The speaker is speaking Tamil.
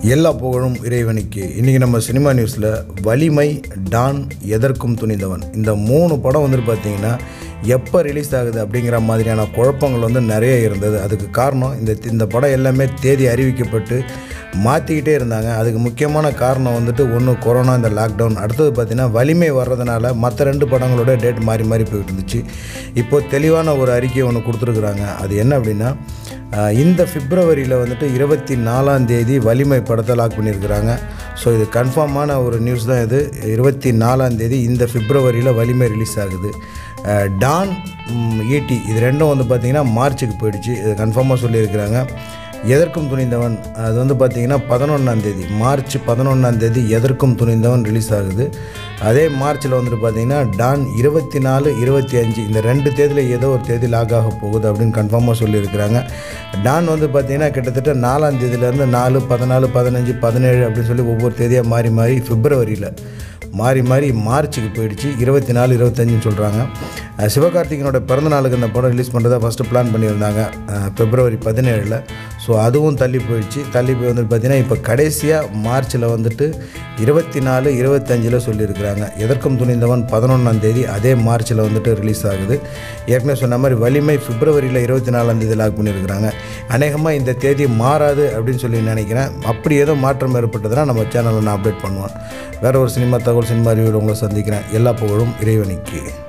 எல்லா புகழும் இறைவனுக்கு. இன்றைக்கி நம்ம சினிமா நியூஸில் வலிமை, டான், எதற்கும் துணிந்தவன் இந்த 3 படம் வந்துட்டு பார்த்திங்கன்னா எப்போ ரிலீஸ் ஆகுது அப்படிங்கிற மாதிரியான குழப்பங்கள் நிறைய இருந்தது. அதுக்கு காரணம் இந்த படம் எல்லாமே தேதி அறிவிக்கப்பட்டு மாற்றிக்கிட்டே இருந்தாங்க. அதுக்கு முக்கியமான காரணம் ஒன்று கொரோனா, இந்த லாக்டவுன். அடுத்தது பார்த்திங்கன்னா வலிமை வர்றதுனால மற்ற 2 படங்களோட டேட் மாறி மாறி போயிட்டு இருந்துச்சு. இப்போது தெளிவான ஒரு அறிக்கையை கொடுத்துருக்குறாங்க. அது என்ன அப்படின்னா, இந்த பிப்ரவரியில் 24ஆம் தேதி வலிமை படத்தை லாக் பண்ணியிருக்கிறாங்க. ஸோ இது கன்ஃபார்மான ஒரு நியூஸ் தான். இது 24ஆம் தேதி இந்த பிப்ரவரியில் வலிமை ரிலீஸ் ஆகுது. டான், ஈட்டி இது ரெண்டும் பார்த்திங்கன்னா மார்ச்சுக்கு போயிடுச்சு. இது கன்ஃபார்மாக சொல்லியிருக்கிறாங்க. எதற்கும் துணிந்தவன் அது பார்த்திங்கன்னா 11ஆம் தேதி, மார்ச் 11ஆம் தேதி எதற்கும் துணிந்தவன் ரிலீஸ் ஆகுது. அதே மார்ச்சில் பார்த்திங்கன்னா டான் 24, 25 இந்த 2 தேதியில் ஏதோ ஒரு தேதி லாக் ஆக போகுது அப்படின்னு கன்ஃபார்மாக சொல்லியிருக்கிறாங்க. டான் கிட்டத்தட்ட 4ஆம் தேதியிலேருந்து 4, 14, 15, 17 அப்படின்னு சொல்லி ஒவ்வொரு தேதியாக மாறி மாறி பிப்ரவரியில் மாறி மார்ச்சுக்கு போயிடுச்சு. 24, 25ன்னு சொல்கிறாங்க. சிவகார்த்திகனோட பிறந்தநாளுக்கு இந்த படம் ரிலீஸ் பண்ணுறதா ஃபஸ்ட்டு பிளான் பண்ணியிருந்தாங்க பிப்ரவரி 17. ஸோ அதுவும் தள்ளி போயிடுச்சு. தள்ளி போய் பார்த்திங்கன்னா இப்போ கடைசியாக மார்ச்சில் 24, 25 சொல்லியிருக்கிறாங்க. எதற்கும் துணிந்தவன் 11ஆம் தேதி அதே மார்ச்சில் ரிலீஸ் ஆகுது. ஏற்கனவே சொன்ன மாதிரி வலிமை பிப்ரவரியில் 24ஆம் தேதி லாக் பண்ணியிருக்கிறாங்க. அநேகமாக இந்த தேதி மாறாது அப்படின்னு சொல்லி நினைக்கிறேன். அப்படி ஏதோ மாற்றம் ஏற்பட்டதுன்னா நம்ம சேனலில் நான் அப்டேட் பண்ணுவேன். வேறு ஒரு சினிமா தகவல், சினிமா ரிவ்யூவில் உங்களை சந்திக்கிறேன். எல்லா புகழும் இறைவனுக்கு.